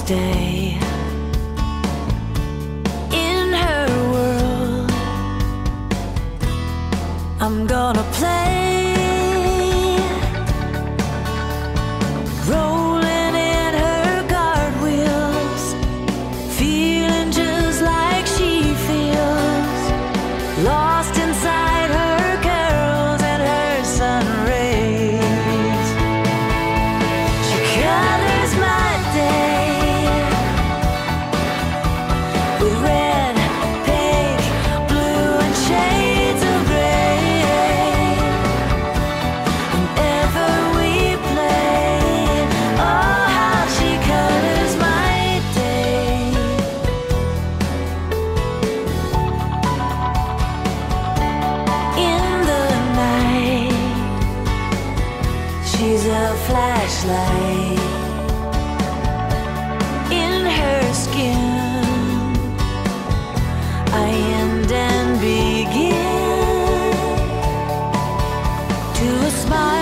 day. In her world, I'm gonna play, rolling in her cartwheels, feeling just like she feels, lost inside her curls and her sun rays. She colors my day with red, pink, blue, and shades of gray. Whenever we play, oh, how she colors my day. In the night, she's a flashlight. In her skin, I end and begin to a smile.